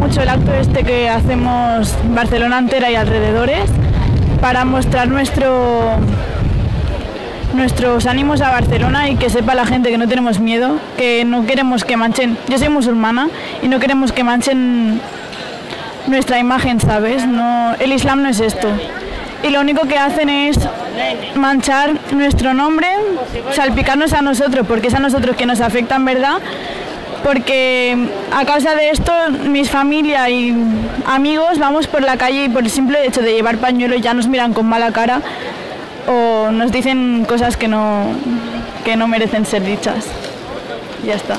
mucho el acto este que hacemos Barcelona entera y alrededores para mostrar nuestros ánimos a Barcelona y que sepa la gente que no tenemos miedo, que no queremos que manchen. Yo soy musulmana y no queremos que manchen nuestra imagen, ¿sabes? No, el Islam no es esto. Y lo único que hacen es manchar nuestro nombre, salpicarnos a nosotros, porque es a nosotros que nos afecta en verdad, porque a causa de esto mi familia y amigos vamos por la calle y por el simple hecho de llevar pañuelo ya nos miran con mala cara o nos dicen cosas que no merecen ser dichas. Ya está.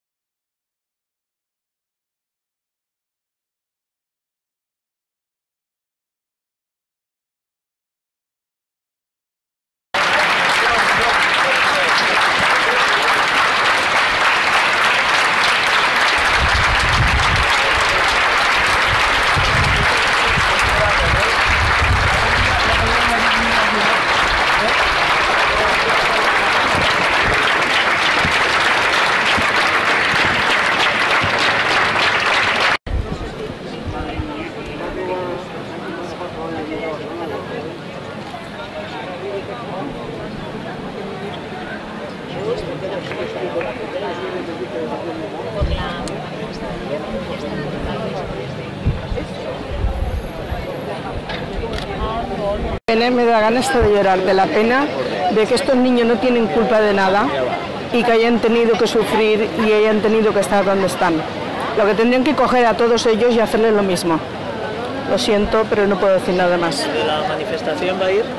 Me da ganas de llorar de la pena de que estos niños no tienen culpa de nada y que hayan tenido que sufrir y hayan tenido que estar donde están. Lo que tendrían que coger a todos ellos y hacerles lo mismo. Lo siento, pero no puedo decir nada más. ¿De la manifestación va a ir?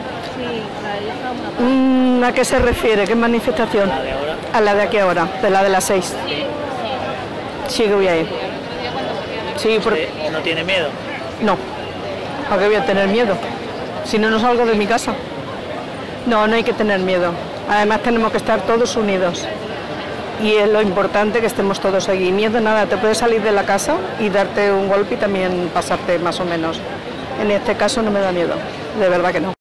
¿A qué se refiere? ¿Qué manifestación? ¿La de ahora? A la de aquí ahora, de la de las 6. Sí que voy a ir. Sí, porque... ¿No tiene miedo? No. ¿A qué voy a tener miedo? Si no, no salgo de mi casa. No, no hay que tener miedo. Además tenemos que estar todos unidos. Y es lo importante que estemos todos aquí. Miedo nada, te puedes salir de la casa y darte un golpe y también pasarte más o menos. En este caso no me da miedo, de verdad que no.